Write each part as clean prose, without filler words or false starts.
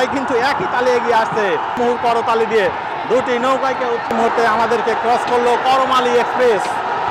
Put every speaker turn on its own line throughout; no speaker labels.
নৌকায় কিন্তু একই তালে এগিয়ে আসছে মুহুর করতালি দিয়ে। দুটি নৌকাকে মুহূর্তে আমাদেরকে ক্রস করলো করমালী এক্সপ্রেস।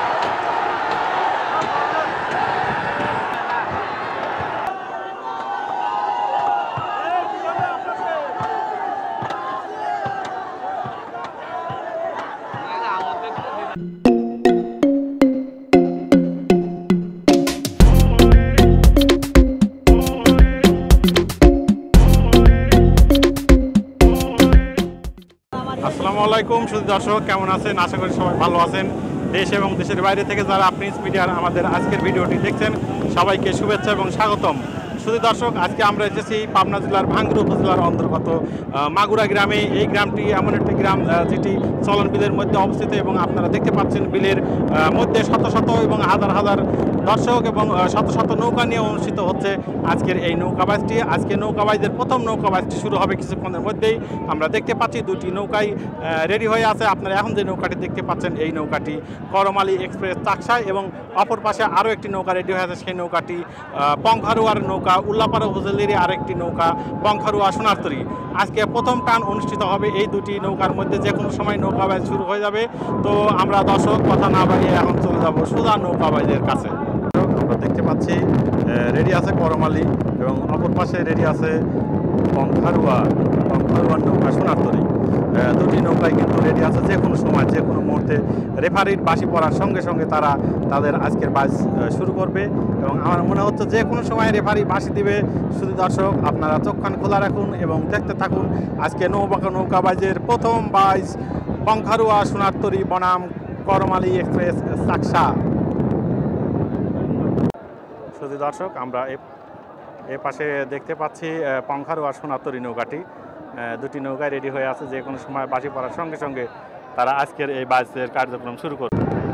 আসসালামু আলাইকুম সুধী দর্শক, কেমন আছেন? আশা করি সবাই ভালো আছেন। দেশ এবং দেশের বাইরে থেকে যারা প্রিন্স মিডিয়ার আমাদের আজকের ভিডিওটি দেখছেন সবাইকে শুভেচ্ছা এবং স্বাগতম। সুধী দর্শক, আজকে আমরা এসেছি পাবনা জেলার ভাঙ্গুড়া উপজেলার অন্তর্গত মাগুরা গ্রামে। এই গ্রামটি এমন একটি গ্রাম যেটি চলন বিলের মধ্যে অবস্থিত এবং আপনারা দেখতে পাচ্ছেন বিলের মধ্যে শত শত এবং হাজার হাজার দর্শক এবং শত শত নৌকা নিয়ে অনুষ্ঠিত হচ্ছে আজকের এই নৌকাবাজটি। আজকে নৌকাবাজদের প্রথম নৌকাবাজটি শুরু হবে কিছুক্ষণের মধ্যেই। আমরা দেখতে পাচ্ছি দুটি নৌকাই রেডি হয়ে আছে। আপনারা এখন যে নৌকাটি দেখতে পাচ্ছেন এই নৌকাটি করমালী এক্সপ্রেস চাকসা এবং অপর পাশে আরও একটি নৌকা রেডি হয়ে আছে। সেই নৌকাটি পংখারুয়ার নৌকা, উল্লাপাড়া উপজেলারই আরেকটি নৌকা পংখারুয়া সোনারতরী। আজকে প্রথম টান অনুষ্ঠিত হবে এই দুটি নৌকার মধ্যে, যে কোনো সময় নৌকাবাজ শুরু হয়ে যাবে। তো আমরা দর্শক কথা না বাড়িয়ে এখন চলে যাব সুধা নৌকাবাজের কাছে। আমরা দেখতে পাচ্ছি রেডি আছে করমালী এবং অপর পাশে রেডি আছে পংখারুয়ার নৌকা সোনারতরী। দুটি নৌকায় কিন্তু রেডি আছে, যে কোনো সময় যে কোনো মুহূর্তে রেফারির বাঁশি পড়ার সঙ্গে সঙ্গে তারা তাদের আজকের বাজ শুরু করবে এবং আমার মনে হচ্ছে যে কোনো সময় রেফারি বাঁশি দিবে। শুধু দর্শক আপনারা চোখখান খোলা রাখুন এবং দেখতে থাকুন আজকে নৌকাবাজের প্রথম বাজ পংখারুয়া সোনারতরী বনাম করমালী এক্সপ্রেস চাকসা। শুধু দর্শক আমরা এ পাশে দেখতে পাচ্ছি পংখারুয়া সোনারতরী নৌকাটি। দুটি নৌকায় রেডি হয়ে আছে, যে কোনো সময় বাঁশি পড়ার সঙ্গে সঙ্গে তারা আজকের এই বাজের কার্যক্রম শুরু করবে।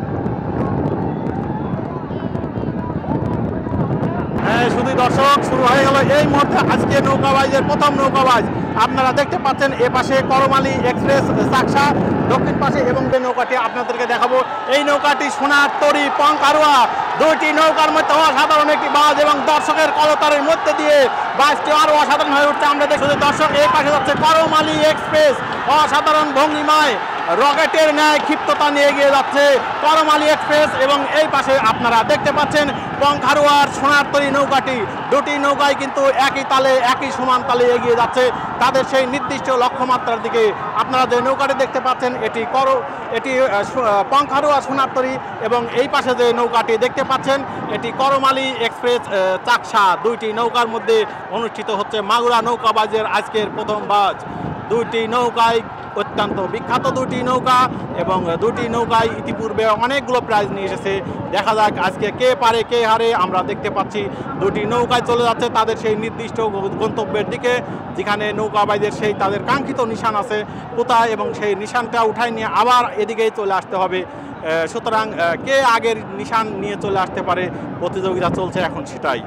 শুধু দর্শক শুরু হয়ে গেল এই মুহূর্তে আজকে নৌকাবাজের প্রথম নৌকাবাজ। আপনারা দেখতে পাচ্ছেন এ পাশে করমালী এক্সপ্রেস চাকসা, দক্ষিণ পাশে এবং যে নৌকাটি আপনাদেরকে দেখাবো এই নৌকাটি সোনারতরী পংখারুয়া। দুইটি নৌকার মধ্যে অসাধারণ একটি বাজ এবং দর্শকের করতালের মধ্যে দিয়ে বাজটি আরও অসাধারণ হয়ে উঠছে। আমরা দেখছি দর্শক এই পাশে যাচ্ছে করমালী এক্সপ্রেস, অসাধারণ ভঙ্গিমায় রকেটের ন্যায় ক্ষিপ্ততা নিয়ে এগিয়ে যাচ্ছে করমালী এক্সপ্রেস এবং এই পাশে আপনারা দেখতে পাচ্ছেন পংখারুয়ার সোনারতরী নৌকাটি। দুটি নৌকায় কিন্তু একই তালে একই সমান তালে এগিয়ে যাচ্ছে তাদের সেই নির্দিষ্ট লক্ষ্যমাত্রার দিকে। আপনারা যে নৌকাটি দেখতে পাচ্ছেন এটি পংখারুয়া সোনারতরী এবং এই পাশে যে নৌকাটি দেখতে পাচ্ছেন এটি করমালী এক্সপ্রেস চাকসা। দুইটি নৌকার মধ্যে অনুষ্ঠিত হচ্ছে মাগুরা নৌকাবাজের আজকের প্রথম বাজ। দুইটি নৌকায় অত্যন্ত বিখ্যাত দুটি নৌকা এবং দুটি নৌকায় ইতিপূর্বে অনেকগুলো প্রাইজ নিয়ে এসেছে। দেখা যাক আজকে কে পারে কে হারে। আমরা দেখতে পাচ্ছি দুটি নৌকায় চলে যাচ্ছে তাদের সেই নির্দিষ্ট গন্তব্যের দিকে, যেখানে নৌকাবাইদের সেই তাদের কাঙ্ক্ষিত নিশান আছে কোথায় এবং সেই নিশানটা উঠাই নিয়ে আবার এদিকেই চলে আসতে হবে। সুতরাং কে আগের নিশান নিয়ে চলে আসতে পারে প্রতিযোগিতা চলছে এখন সেটাই।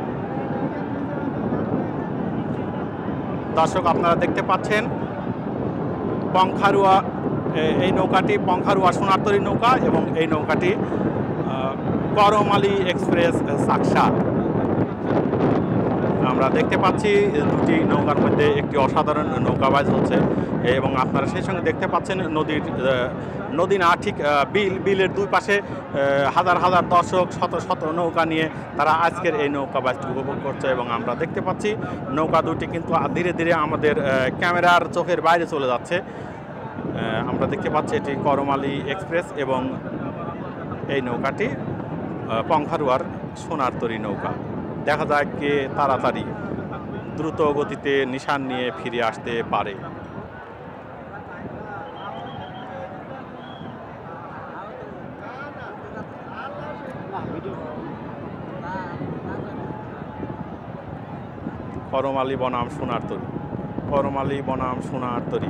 দর্শক আপনারা দেখতে পাচ্ছেন পংখারুয়া, এই নৌকাটি পংখারুয়া সোনারতরী নৌকা এবং এই নৌকাটি করমালী এক্সপ্রেস চাকসা। আমরা দেখতে পাচ্ছি দুটি নৌকার মধ্যে একটি অসাধারণ নৌকাবাজ হচ্ছে এবং আপনারা সেই সঙ্গে দেখতে পাচ্ছেন নদী না ঠিক বিলের দুই পাশে হাজার হাজার দর্শক শত শত নৌকা নিয়ে তারা আজকের এই নৌকাবাজটি উপভোগ করছে এবং আমরা দেখতে পাচ্ছি নৌকা দুটি কিন্তু ধীরে ধীরে আমাদের ক্যামেরার চোখের বাইরে চলে যাচ্ছে। আমরা দেখতে পাচ্ছি এটি করমালী এক্সপ্রেস এবং এই নৌকাটি পংখারুয়ার সোনারতরী নৌকা। দেখা যায় কে তাড়াতাড়ি দ্রুত গতিতে নিশান নিয়ে ফিরে আসতে পারে। করমালী বনাম সোনারতরী, করমালী বনাম সোনারতরী।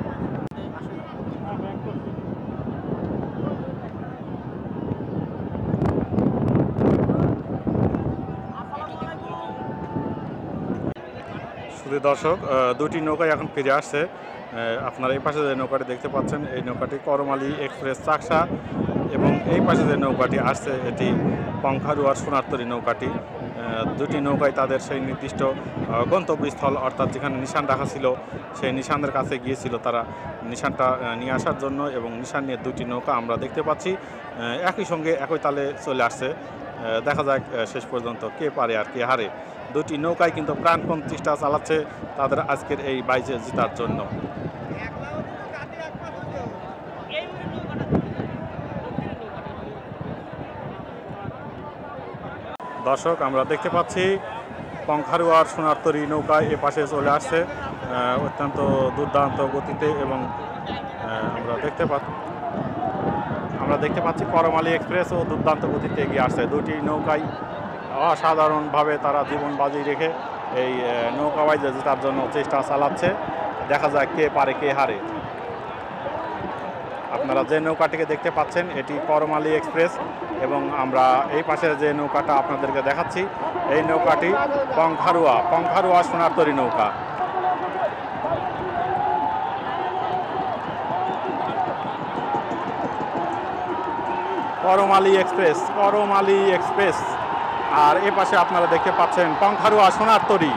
শুধু দর্শক দুটি নৌকায় এখন ফিরে আসছে। আপনারা এই পাশে যে নৌকাটি দেখতে পাচ্ছেন এই নৌকাটি করমালী এক্সপ্রেস চাকসা এবং এই পাশে যে নৌকাটি আসছে এটি পংখারুয়ার সোনারতরী নৌকাটি। দুটি নৌকায় তাদের সেই নির্দিষ্ট গন্তব্যস্থল অর্থাৎ যেখানে নিশান রাখা ছিল সেই নিশানের কাছে গিয়েছিল তারা নিশানটা নিয়ে আসার জন্য, এবং নিশান নিয়ে দুটি নৌকা আমরা দেখতে পাচ্ছি একই সঙ্গে একই তালে চলে আসছে। দেখা যাক শেষ পর্যন্ত কে পারে আর কে হারে। দুটি নৌকায় কিন্তু প্রাণপণ চেষ্টা চালাচ্ছে তাদের আজকের এই বাইচে জেতার জন্য। দর্শক আমরা দেখতে পাচ্ছি পংখারুয়ার সোনারতরী নৌকা এ পাশে চলে আসছে অত্যন্ত দুর্দান্ত গতিতে, এবং আমরা দেখতে পাচ্ছি করমালী এক্সপ্রেসও দুর্দান্ত গতিতে এগিয়ে আসছে। দুটি নৌকায় অসাধারণভাবে তারা জীবন বাজি রেখে এই নৌকা বাইচে জেতার জন্য চেষ্টা চালাচ্ছে। দেখা যাক কে পারে কে হারে। আপনারা যে নৌকাটিকে দেখতে পাচ্ছেন এটি করমালী এক্সপ্রেস, এবং আমরা এই পাশে যে নৌকাটা আপনাদেরকে দেখাচ্ছি এই নৌকাটি পংখারুয়া সোনারতরী নৌকা। করমালী এক্সপ্রেস, আর এ পাশে আপনারা দেখতে পাচ্ছেন পংখারুয়া সোনারতরী।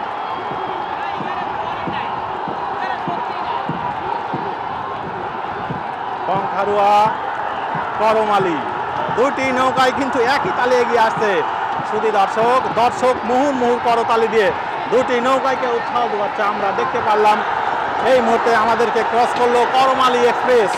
পংখারুয়া করমালী দুটি নৌকায় কিন্তু একই তালে এগিয়ে আসছে। শুধু দর্শক মুহুর্মুহু করতালি দিয়ে দুটি নৌকাকে উৎসাহ দেওয়াচ্ছে। আমরা দেখতে পারলাম এই মুহূর্তে আমাদেরকে ক্রস করলো করমালী এক্সপ্রেস।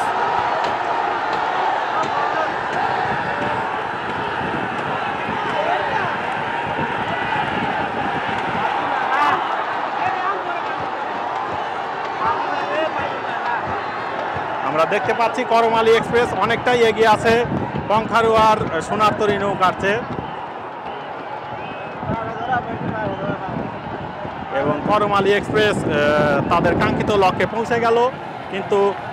আমরা দেখতে পাচ্ছি করমালী এক্সপ্রেস অনেকটাই এগিয়ে আছে পংখারুয়ার সোনারতরী নৌকার চেয়ে, এবং করমালী এক্সপ্রেস তাদের কাঙ্ক্ষিত লক্ষ্যে পৌঁছে গেল, কিন্তু